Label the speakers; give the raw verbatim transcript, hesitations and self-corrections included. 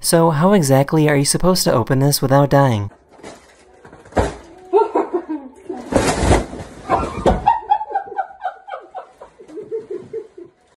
Speaker 1: So how exactly are you supposed to open this without dying?